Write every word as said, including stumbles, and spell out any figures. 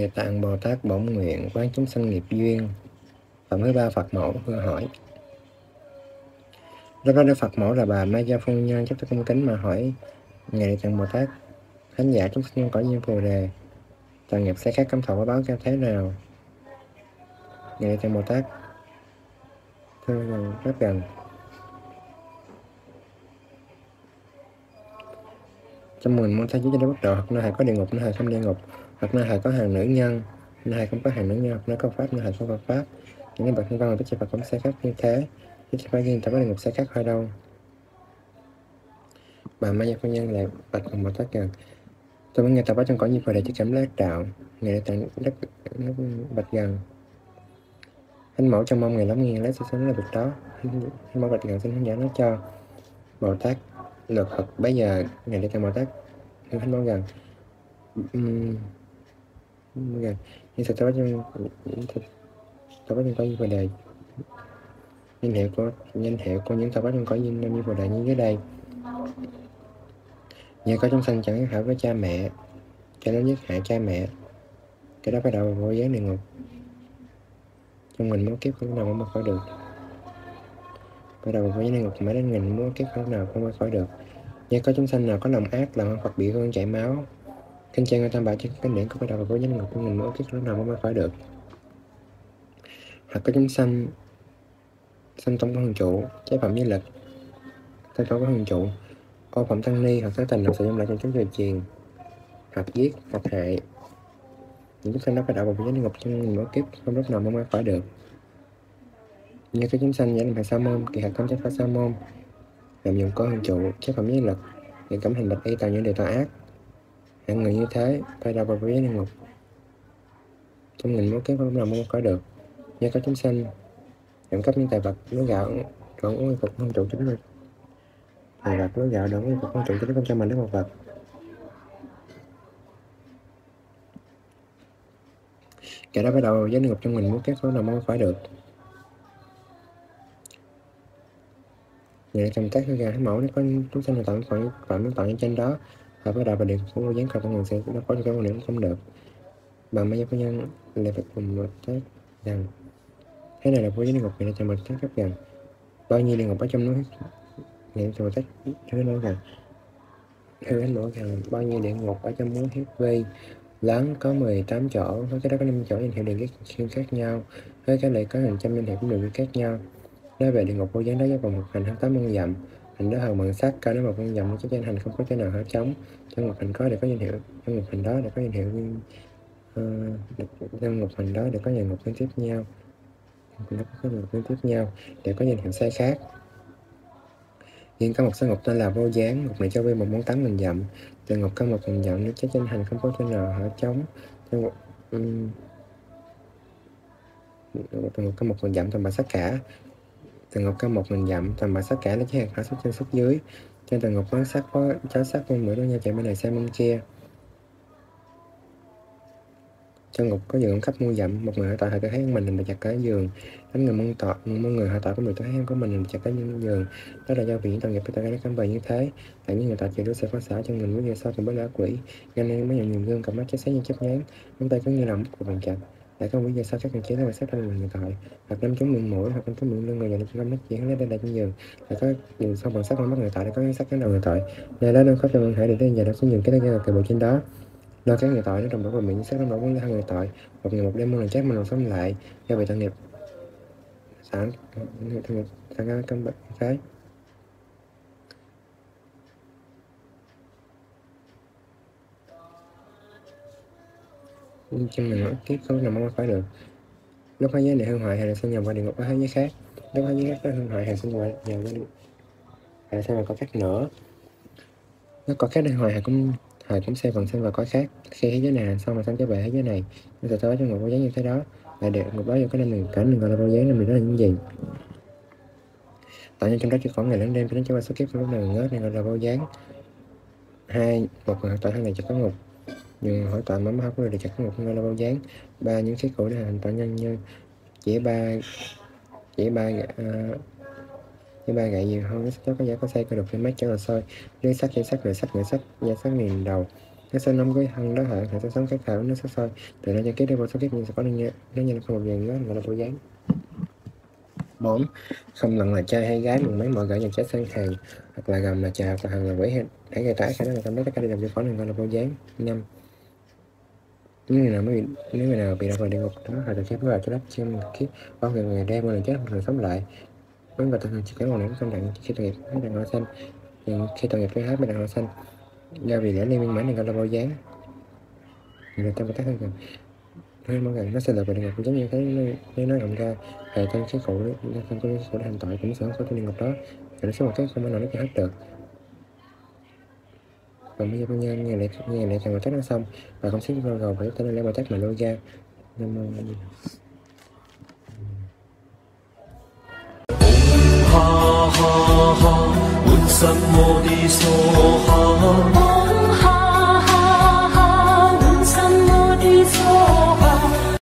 Địa Tạng Bồ Tát bổn nguyện quán chúng sanh nghiệp duyên. Phẩm thứ ba, Phật mẫu vừa hỏi. Lúc đó Đức Phật mẫu là bà Ma Gia Phu Nhân chắp tay cung kính mà hỏi ngài Địa Tạng Bồ Tát: Thánh giả chúng sinh cõi duyên Bồ đề, tội nghiệp sai khác cấm thọ có báo cho thế nào? Ngài Địa Tạng Bồ Tát thưa rằng rất gần. Trong mười môn thế giới cho đến bất độ, hoặc nơi hay có địa ngục, nơi hay không địa ngục, hoặc nơi hay có hàng nữ nhân, nơi hay không có hàng nữ nhân, hoặc nơi có pháp, nơi hay không có pháp. Những bậc nhân văn và tất cả Phật cũng sai khác như thế, chứ chỉ phải riêng tại có địa ngục sai khác thôi đâu. Bà Ma Gia Phu Nhân lại bạch cùng Bồ Tát rằng: tôi mới nghe tao báo trong cõi như Phật để chỉ cảm giác đạo. Ngài Địa Tạng rất bạch rằng: Thánh mẫu trong mong ngài lắng nghe lấy sự sống là việc đó. Thánh mẫu bạch rằng xin thánh giả nói cho Bồ Tát luật Phật. Bây giờ ngài Địa Tạng Bồ Tát thánh mẫu rằng: um, rằng như sự tao báo trong tao báo trong cõi như Phật đề, danh hiệu của danh hiệu của những tao báo trong cõi như Phật đề như dưới đây. Như có chúng sanh chẳng hảo với cha mẹ, cho nó giết hại cha mẹ, cái đó phải đầu vô gián địa ngục. Trong mình muốn kiếp không nào mà khỏi được. Phải đầu vô gián địa ngục mãi đến nghìn muốn kiếp không nào không khỏi được. Như có chúng sanh nào có lòng ác, làm Phật bị hương chảy máu, kinh trang người tam bảo trên kinh điển có phải đầu vô gián địa ngục trong nghìn muốn kiếp không nào mới khỏi được. Hoặc có chúng sanh sanh tông có hương trụ, trái phạm với lực, sanh tông có hương trụ, ô phẩm tăng ni, hoặc có tình hoặc sự dâm lại trong chúng người truyền, hoặc giết, hoặc hại. Những chúng sanh đó phải đạo vào vị địa ngục trong nghìn mỗi kiếp không lúc nào mới khỏi được. Như cái chúng sanh giả làm hạt sa môn, kỳ hạt không chấp phá sa môn, làm dụng có hương trụ, chế phẩm với lực, để cẩm hành bạch y tạo những điều tà ác. Hạng người như thế phải đạo vào vị địa ngục trong nghìn mỗi kiếp không lúc nào mới khỏi được. Như có chúng sanh trộm cắp những tài vật, lúa gạo, đoạn uống phục hương trụ chính mình. Tài vật, lúa gạo, đoạn uống phục hương trụ chính không cho mình đến một vật. Kẻ đó bắt đầu giới địa ngục trong mình muốn kiếp không nào mới khỏi được. Nhà trong tác ra hãy mẫu nếu có chúng sanh tội phạm phạm tội trên đó, và bắt đầu và điện của vô gián cầu trong nguồn sẽ nó có những cái quan điểm không được. Bà Ma Gia Phu Nhân lại phải cùng một tác rằng thế này là vô gián địa ngục. Này cho một tác cấp rằng bao nhiêu địa ngục ở trong núi. Này cho một tác thứ nói rằng thứ anh nói rằng bao nhiêu địa ngục ở trong núi Hiếp Vi lớn có mười tám chỗ, với cái đó có năm chỗ danh hiệu điện các khác nhau, với cái lại có hàng trăm danh hiệu cũng đều khác nhau. Nói về địa ngục vô gián đó với vòng một hành hai tám môn dặm, hành đó hầu bằng sắt, cao đến một môn dặm, chứ trên hành không có chỗ nào hở trống. Trong một hành có để có danh hiệu, trong một hành đó để có danh hiệu uh, trong một hành đó để có nhà ngục liên tiếp nhau, nó có ngục liên tiếp nhau để có danh hiệu sai khác. Nhưng có một số ngục tên là vô gián, ngục này cho vi một món tám nghìn dặm, từ ngục có một nghìn dặm nếu chết trên hành không có chỗ nào hở trống. Trong một um, từ ngục có một nghìn dặm toàn bãi sắt cả. Tầng ngục cao một nghìn dặm, toàn bãi sắt cả lấy chiếc hạt hỏa xuất trên xuất dưới. Trên tầng ngục có sắt có chó sắt con mũi đôi nhau chạy bên này sang bên kia. Trong ngục có giường khắp muôn dặm, một người họ tội họ tự thấy mình mình bị chặt cả giường. Đánh người mong tội, mọi người họ tội có người tự thấy của mình bị chặt cả giường. Đó là do vì những tội nghiệp của tội gây cấm bày như thế. Tại những người tội chịu đứa sẽ có xả cho mình với giờ sau cùng với lá quỷ. Cho nên mới nhận nhiều gương cặp mắt chết sáng như chớp nhoáng, ngón tay cứ như lòng của bằng chặt. Lại có lý do sao các người chế nó phải sát ra mình người tội, hoặc đâm trúng miệng mũi, hoặc đâm trúng miệng lưng người dành cho nói chuyện lấy đây đây trên giường. Lại có điều sau bằng sát con mắt người tội để có sát cái đầu người tội. Nơi đó đang có cho quan hệ được đến giờ đó xuống giường cái đây cái bộ trên đó. Lo các người tội nó đồng đổ vào miệng sát nó đổ với hai người tội. Một ngày một đêm một lần chết một lần sống lại do bị tội nghiệp sản tội nghiệp sản ra căn bệnh cái. Trong mình kiếp không nào mong phải được. Lúc thế giới này hư hoại hay là sinh nhầm qua địa ngục có thế giới khác. Lúc thế giới khác hư hoại hay sinh nhầm nhờ qua hay sao mà có khác nữa. Nó có khác đây hoài hay cũng hay cũng xây phần sinh vào có khác. Khi thế giới này xong mà xong trở về thế giới này, nó sẽ tới trong ngục vô gián như thế đó. Lại được ngục đó vô cái nên cảnh mình gọi là vô gián là mình đó là những gì. Tại nhân trong đó chỉ khoảng ngày lẫn đêm cho đến cho qua số kiếp lúc nào ngớt nên gọi là vô gián. Hai, một người tội thân này chỉ có ngục, nhưng hỏi tội mà không có người để chặt ngục gọi là vô gián. Ba, những cái cũ để hành tội nhân như chỉ ba chỉ ba uh, chỉ ba gậy gì không, nó có giá có xây cơ đục trên mắt cho là soi, lấy sắt dây sắt người sắt người sắt dây sắt liền đầu, Nó sẽ nắm cái thân đó hại, nó sẽ sống các khảo nó sẽ soi từ nó cho kết đi vô số kiếp nhưng sẽ có nó nó nhân không một vàng đó gọi là bộ dáng. Bốn, không lần là trai hay gái mừng mấy mọi gái nhà chết sang hàng hoặc là gầm là chào và hàng là quỷ hay để gây tái khả năng là tâm lý tất cả đều làm cho khó nên gọi là bộ dáng. Năm, nếu người nào mới bị, nếu người nào bị đọa vào địa ngục đó hoặc là chết vào cho đất trên kiếp bao người người đem người chết một người sống lại với người ta thường chỉ có một ném công đặng khi tội nghiệp hết đàn họ xanh nhưng khi tội nghiệp với hết đàn họ xanh do vì lẽ liên minh mãn nên gọi là bộ dáng. Người ta có tác hơn gần hơi mong rằng nó sẽ lừa vào địa ngục giống như cái nếu nói ngầm ra hệ trong cái khổ trong cái khổ hành tội cũng sẽ không có trong địa ngục đó thì nó sẽ một cái không thể nào nó cho hết được. Còn bây giờ nghe nghe lại nghe lại càng bồ tát nó xong và không xích vào gầu phải tên là bồ tát mà lôi ra nên ha ha ha, Buddha Modi Soha.